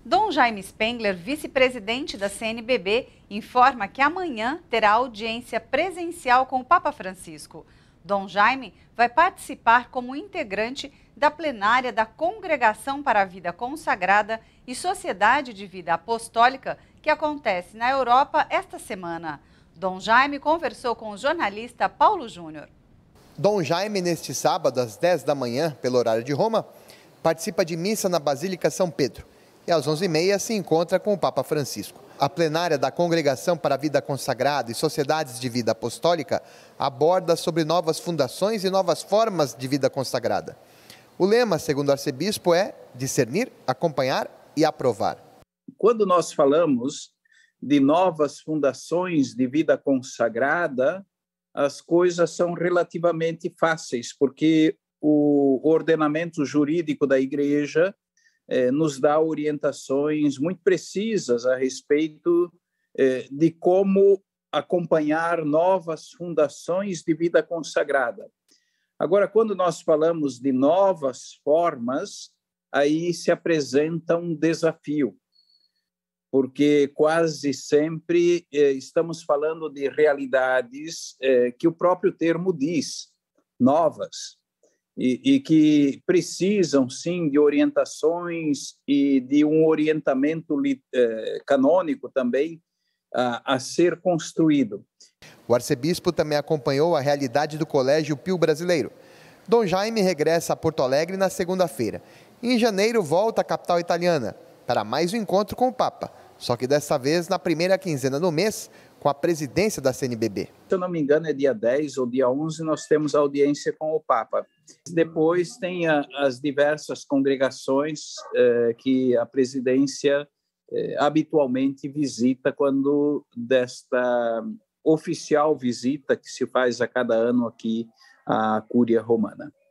Dom Jaime Spengler, vice-presidente da CNBB, informa que amanhã terá audiência presencial com o Papa Francisco. Dom Jaime vai participar como integrante da plenária da Congregação para a Vida Consagrada e Sociedade de Vida Apostólica, que acontece na Europa esta semana. Dom Jaime conversou com o jornalista Paulo Júnior. Dom Jaime, neste sábado, às 10 da manhã, pelo horário de Roma, participa de missa na Basílica São Pedro e às 11h30 se encontra com o Papa Francisco. A plenária da Congregação para a Vida Consagrada e Sociedades de Vida Apostólica aborda sobre novas fundações e novas formas de vida consagrada. O lema, segundo o arcebispo, é discernir, acompanhar e aprovar. Quando nós falamos de novas fundações de vida consagrada, as coisas são relativamente fáceis, porque o ordenamento jurídico da Igreja nos dá orientações muito precisas a respeito de como acompanhar novas fundações de vida consagrada. Agora, quando nós falamos de novas formas, aí se apresenta um desafio, porque quase sempre estamos falando de realidades que o próprio termo diz, novas, e que precisam, sim, de orientações e de um orientamento canônico também a ser construído. O arcebispo também acompanhou a realidade do Colégio Pio Brasileiro. Dom Jaime regressa a Porto Alegre na segunda-feira. Em janeiro, volta à capital italiana para mais um encontro com o Papa, só que dessa vez na primeira quinzena do mês, com a presidência da CNBB. Se eu não me engano, é dia 10 ou dia 11, nós temos audiência com o Papa. Depois tem as diversas congregações que a presidência habitualmente visita quando desta oficial visita que se faz a cada ano aqui à Cúria Romana.